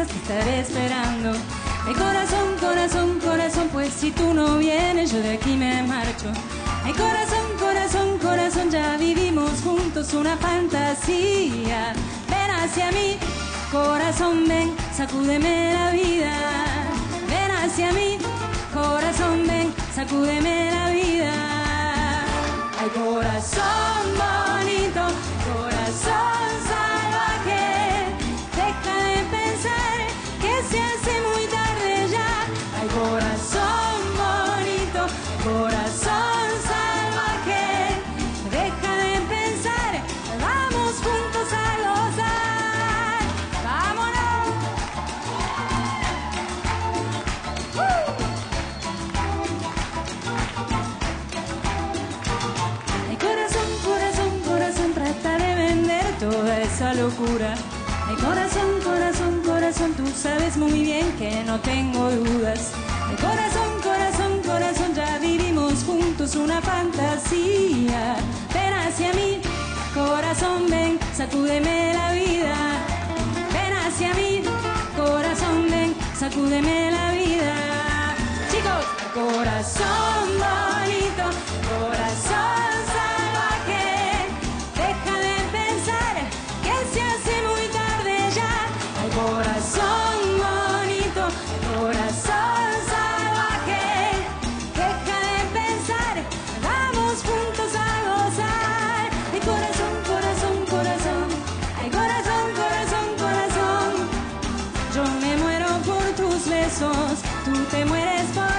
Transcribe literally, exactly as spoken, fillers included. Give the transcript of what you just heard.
piensas que estaré esperando. Ay, corazón, corazón, corazón, pues si tú no vienes yo de aquí me marcho. Ay, corazón, corazón, corazón, ya vivimos juntos una fantasía. Ven hacia mí, corazón, ven, sacúdeme la vida. Ven hacia mí, corazón, ven, sacúdeme la vida. Ay, corazón bonito, corazón salvaje, deja de pensar que se hace muy tarde ya. Ay, corazón bonito, corazón salvaje, deja de pensar, vamos juntos a gozar. ¡Vámonos! ¡Uh! Ay, corazón, corazón, corazón, trata de vender toda esa locura. Ay, corazón, corazón, corazón, tú sabes muy bien que no tengo dudas. Ay, corazón, corazón, corazón, ya vivimos juntos una fantasía. Ven hacia mí, corazón, ven, sacúdeme la vida. Ven hacia mí, corazón, ven, sacúdeme la vida. Chicos, corazón bonito, corazón salvaje, deja de pensar que se hace muy tarde ya. Ay, corazón bonito, corazón salvaje, deja de pensar, vamos juntos a gozar. Ay, corazón, corazón, corazón, ay, corazón, corazón, corazón, yo me muero por tus besos, tú te mueres por